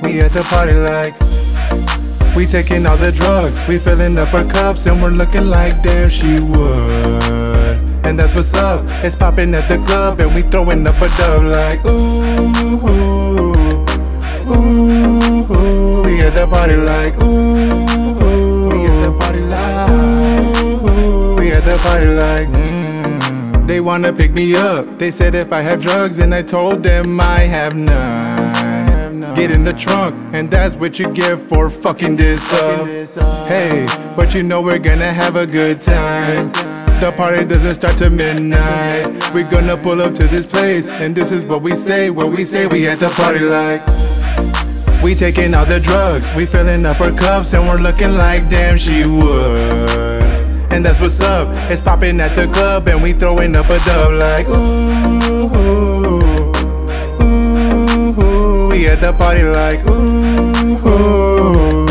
We at the party like we taking all the drugs. We filling up our cups and we're looking like damn she would. And that's what's up. It's popping at the club and we throwing up a dub like ooh, ooh, ooh, ooh. We at the party like ooh, ooh. We at the party like ooh, we at the party like They wanna pick me up. They said if I have drugs and I told them I have none. Get in the trunk, and that's what you get for fucking this up. Hey, but you know we're gonna have a good time. The party doesn't start till midnight. We're gonna pull up to this place, and this is what we say we at the party like we taking all the drugs. We filling up our cups, and we're looking like damn she would. And that's what's up. It's popping at the club, and we throwing up a dub like ooh, ooh. We at the party like ooh, ooh,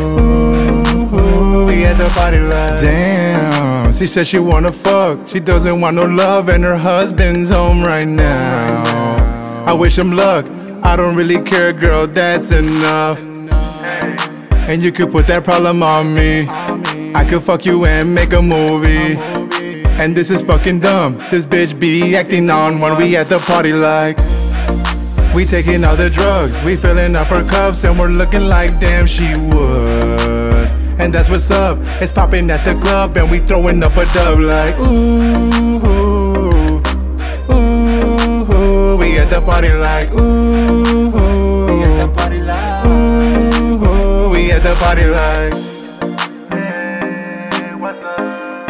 ooh. We at the party like damn. She said she wanna fuck. She doesn't want no love and her husband's home right now. I wish him luck. I don't really care, girl, that's enough. And you could put that problem on me. I could fuck you and make a movie. And this is fucking dumb. This bitch be acting on when we at the party like we taking all the drugs, we filling up our cups, and we're looking like damn she would. And that's what's up. It's popping at the club, and we throwing up a dub like ooh, ooh, ooh, ooh. We at the party like ooh, ooh. We at the party like ooh, ooh. We at the party like hey, what's up?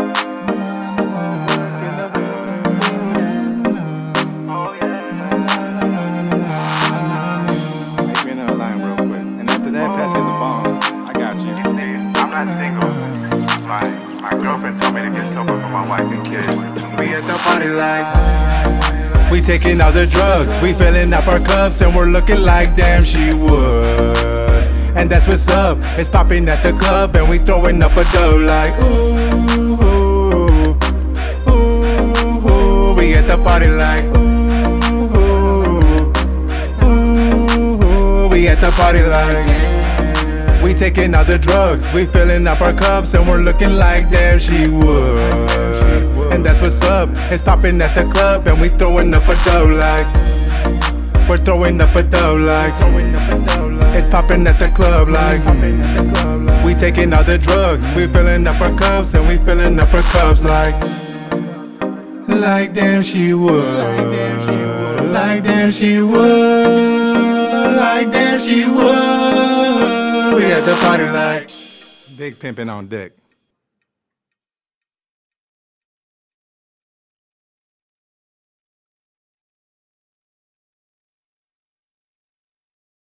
My girlfriend told me to get sober for my wife and kids. We at the party like we taking all the drugs. We filling up our cups and we're looking like damn she would. And that's what's up. It's popping at the club and we throwing up a dub like ooh, ooh, ooh, ooh. We at the party like ooh, ooh, ooh. We at the party like we taking all the drugs, we filling up our cups, and we're looking like damn she would. And that's what's up. It's popping at the club, and we throwing up a dub like we're throwing up a dub like it's popping at the club like we taking all the drugs, we filling up our cups, and we filling up our cups like damn she would, like damn she would, like damn she would. We at the party like big pimpin' on deck.